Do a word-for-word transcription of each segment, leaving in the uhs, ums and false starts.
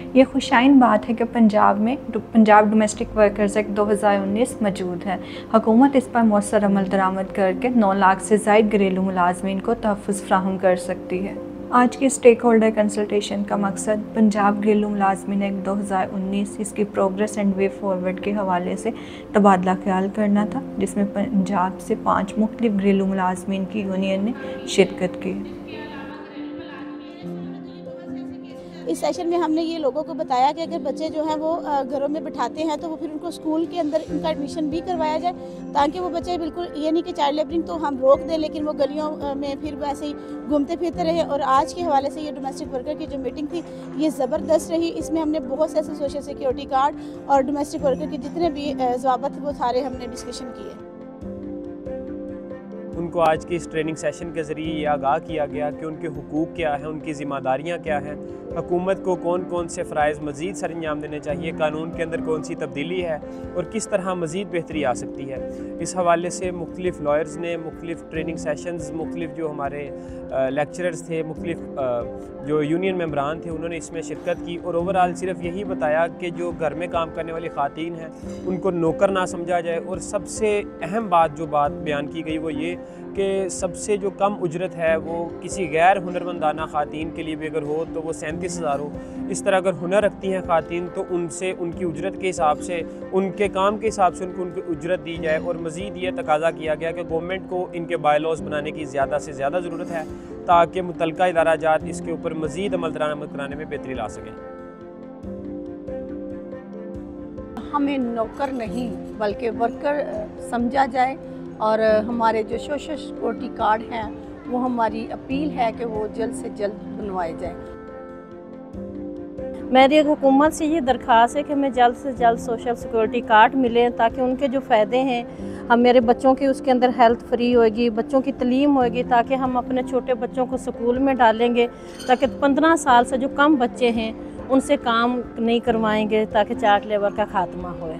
ये खुशाइन बात है कि पंजाब में पंजाब डोमेस्टिक वर्कर्स एक्ट दो हज़ार उन्नीस मौजूद है। हुकूमत इस पर मौसर अमल दरामद करके नौ लाख से ज़ायद घरेलू मुलाजमीन को तहफ़्फ़ुज़ फ्राहम कर सकती है। आज की स्टेक होल्डर कंसल्टेशन का मकसद पंजाब घरेलू मुलाजमीन एक्ट दो हज़ार उन्नीस, इसकी प्रोग्रेस एंड वे फॉरवर्ड के हवाले से तबादला ख्याल करना था, जिसमें पंजाब से पाँच मुख्तलिफ घरेलू मुलाजमीन की यूनियन ने शिरकत की। इस सेशन में हमने ये लोगों को बताया कि अगर बच्चे जो हैं वो घरों में बिठाते हैं तो वो फिर उनको स्कूल के अंदर उनका एडमिशन भी करवाया जाए, ताकि वो बच्चे बिल्कुल ये नहीं कि चाइल्ड लेबरिंग तो हम रोक दें लेकिन वो गलियों में फिर वैसे ही घूमते फिरते रहे। और आज के हवाले से ये डोमेस्टिक वर्कर की जो मीटिंग थी ये ज़बरदस्त रही। इसमें हमने बहुत से ऐसे सोशल सिक्योरिटी कार्ड और डोमेस्टिक वर्कर के जितने भी ज़वाबित थे वो सारे हमने डिस्कशन किए। उनको आज की इस ट्रेनिंग सेशन के ज़रिए ये आगाह किया गया कि उनके हुकूक क्या हैं, उनकी ज़िम्मेदारियाँ क्या हैं, हुकूमत को कौन कौन से फ़राइज़ मज़ीद सर अंजाम देने चाहिए, कानून के अंदर कौन सी तब्दीली है और किस तरह मज़ीद बेहतरी आ सकती है। इस हवाले से मुख्तलिफ़ लॉयर्स ने मुख्तलिफ़ ट्रेनिंग सेशंस, मुख्तलिफ़ जो हमारे लेक्चरर्स थे, मुख्तलिफ़ जो यूनियन मेम्बरान थे, उन्होंने इसमें शिरकत की और ओवरऑल सिर्फ यही बताया कि जो घर में काम करने वाली ख़ातीन हैं उनको नौकर ना समझा जाए। और सबसे अहम बात जो बात बयान की गई वो ये कि सबसे जो कम उजरत है वो किसी गैर हुनरमंदाना ख़ातीन के लिए भी अगर हो तो वो सैंतीस हज़ार हो। इस तरह अगर हुनर रखती हैं ख़ातीन तो उनसे उनकी उजरत के हिसाब से, उनके काम के हिसाब से उनको उनकी उजरत दी जाए। और मज़ीद ये तकाज़ा किया गया कि गवर्नमेंट को इनके बायलॉज बनाने की ज़्यादा से ज़्यादा ज़रूरत है ताकि मुतल्लिका इदारा जात इसके ऊपर मज़ीद अमल दरामद कराने में बेहतरी ला सकें। हमें नौकर नहीं बल्कि वर्कर समझा जाए और हमारे जो सोशल सिक्योरिटी कार्ड हैं वो हमारी अपील है कि वो जल्द से जल्द बनवाए जाएं। मेरी हुकूमत से ये दरख्वास्त है कि हमें जल्द से जल्द सोशल सिक्योरिटी कार्ड मिले ताकि उनके जो फ़ायदे हैं, हम मेरे बच्चों की उसके अंदर हेल्थ फ्री होएगी, बच्चों की तलीम होएगी, ताकि हम अपने छोटे बच्चों को स्कूल में डालेंगे, ताकि पंद्रह साल से जो कम बच्चे हैं उनसे काम नहीं करवाएंगे, ताकि चार्ट लेबर का खात्मा होए।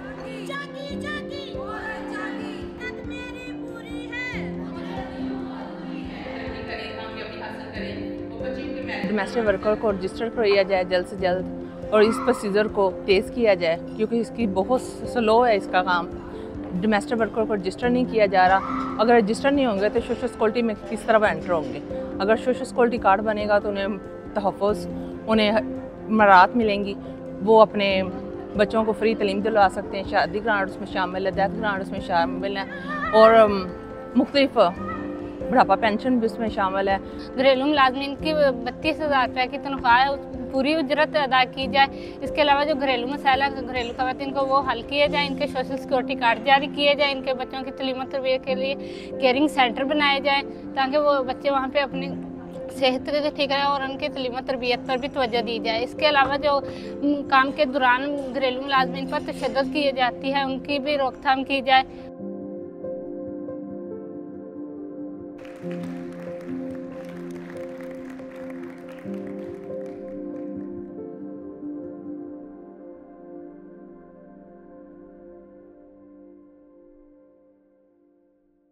डोमेस्टिक वर्कर को रजिस्टर किया जाए जल्द से जल्द और इस प्रोसीजर को तेज़ किया जाए, क्योंकि इसकी बहुत स्लो है इसका काम। डोमेस्टिक वर्कर को रजिस्टर नहीं किया जा रहा। अगर रजिस्टर नहीं होंगे तो सोशल सिक्योरिटी में किस तरह एंटर होंगे। अगर सोशल सिक्योरिटी कार्ड बनेगा तो उन्हें तहफ़्फ़ुज़, उन्हें मराहत मिलेंगी, वो अपने बच्चों को फ्री तलीम दिलवा सकते हैं। शादी ग्रांट उसमें शामिल है, डेथ ग्रांट उसमें शामिल है और मुख्तलिफ बुढ़ापा पेंशन भी उसमें शामिल है। घरेलू मुलाजमीन की बत्तीस हज़ार रुपये की तनख्वाह है, पूरी उजरत अदा की जाए। इसके अलावा जो घरेलू मसाला घरेलू ख़वातीन को वो हल किए जाए, इनके सोशल सिक्योरिटी कार्ड जारी किए जाए, इनके बच्चों की तलीम तरबियत के लिए केयरिंग सेंटर बनाए जाए ताकि वो बच्चे वहाँ पे अपनी सेहत ठीक रहे और उनकी तलीम तरबियत पर भी तवज्जो दी जाए। इसके अलावा जो काम के दौरान घरेलू मुलाजमीन पर तशद्दुद की जाती है उनकी भी रोकथाम की जाए।